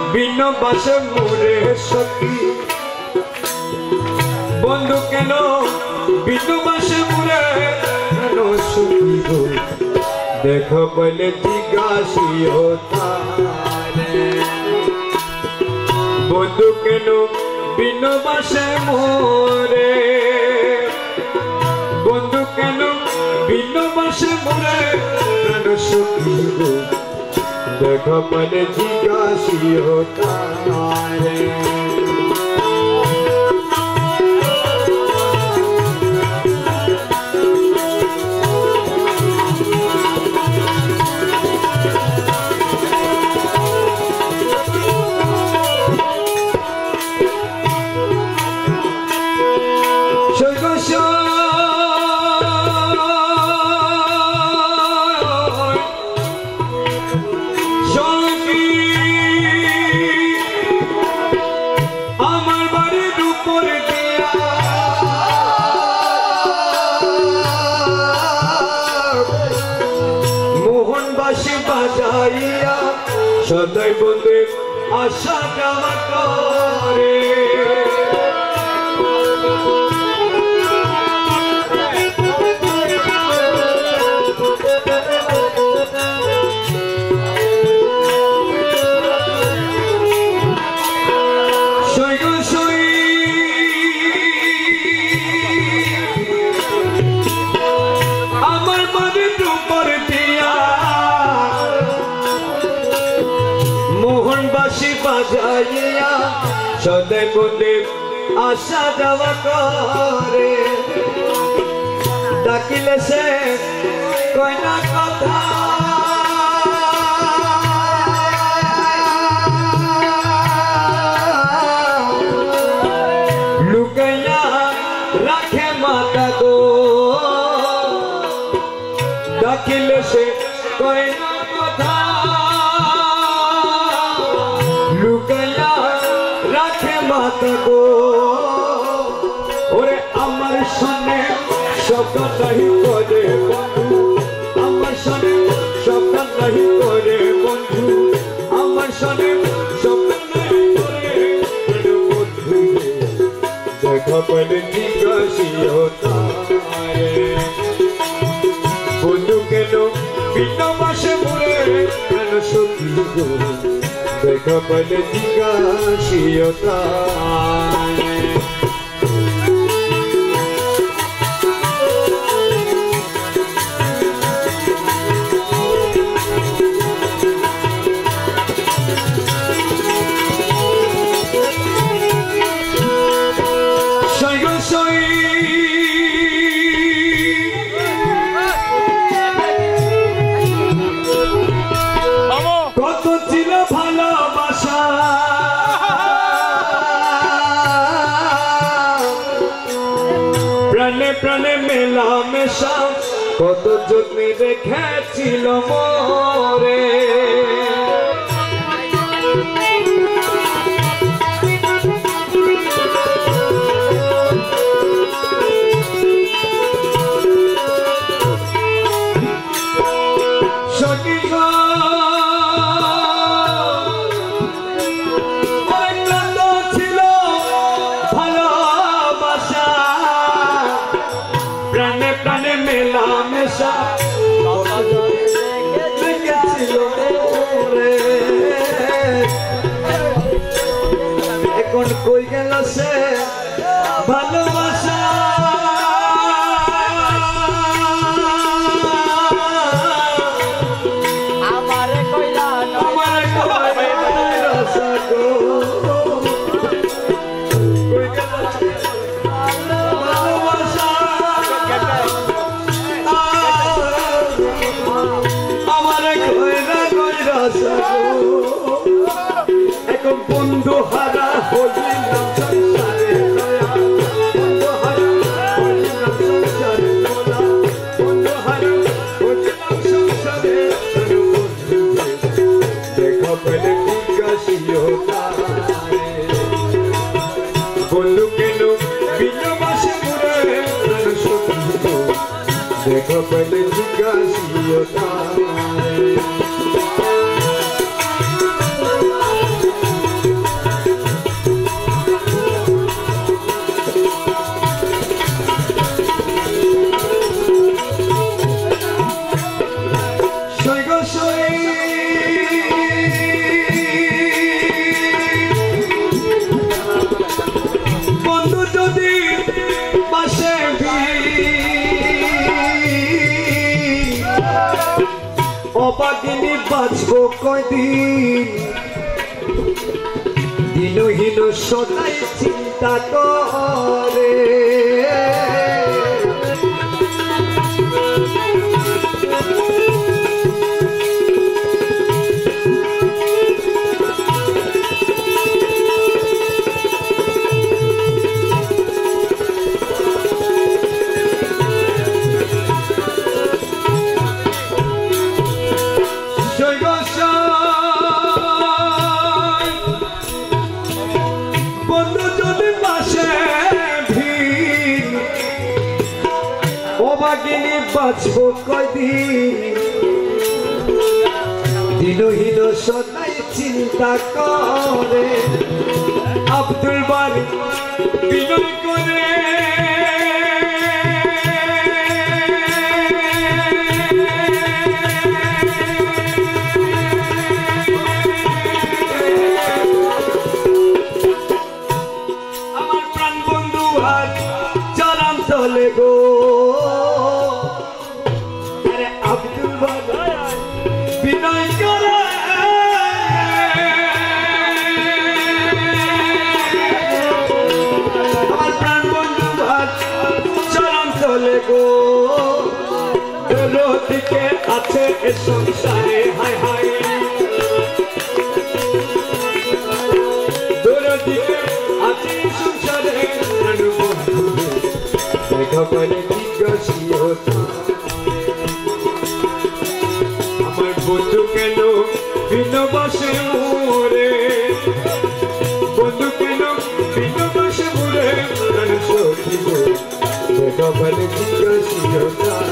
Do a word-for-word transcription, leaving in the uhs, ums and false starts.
বিনো বাসে মোরে সখী বন্ধু কেন বিনো বাসে মোরে কেন সখী গো দেখো বলে জিজ্ঞাসিও তারে বন্ধু কেন বিনো বাসে মোরে বন্ধু কেন বিনো বাসে মোরে কেন সখী গো देखो मन जिज्ञासी होता है বাজাইয়া সদাই বন্ধে আশা যাওয়া করে বাজাইয়া সদাই বন্ধে আশা যাওয়া করে ডাকিলে সে কয় না কথা লুকাইয়া রাখে মাতা গো ডাকিলে সে কয় না কথা গো ওরে আমার সনে শব্দ নাহি করে বন্ধু আমার সনে শব্দ নাহি করে বন্ধু আমার সনে শব্দ নাহি করে বন্ধু দেখো বলে জিজ্ঞাসিও তারে বন্ধু কেন বিনা বাসে মোরে কেন সখী গো देखो पहले जिज्ञासियो तारे প্রাণে মেলা মেশা কত যত্নে রেখেছিল মোরে এখন কই গেল সে ভালোবাসা আমারে কইলা আমারে কইলা সগো কই গেল ভালোবাসা আমারে কইলা কইলা সগো এখন বন্ধু হারা হইলাম সংসারে দয়া বন্ধু হারা হইলাম সংসারে দয়া বন্ধু হারা হইলাম সংসারে দেখো পেলে জিজ্ঞাসিও তারে বন্ধু কেন বিনা বাসে মোরে কেন সখী গো দেখো পেলে জিজ্ঞাসিও তারে অবাগিনী বাঁচবো কয়দিন দিনহীন সদাই চিন্তা করে অবাগিনী বাঁচবো কয়দিন দিনহীন সদাই চিন্তা করে আব্দুল বারী বিনয় করে আমার প্রাণ বন্ধু আজ চরম চলে গো বিনয় করে আমার প্রাণ বন্ধু ভাত চরম চলে গো দিকে আছে এ সংসারে হায় হায় দিকে আছে সংসারে দেখা পারে জিজ্ঞাসা আমার বন্ধু কেন বিনবাসে মোরে বন্ধু কেন বিনবাসে মোরে দেখা পারে জিজ্ঞাসা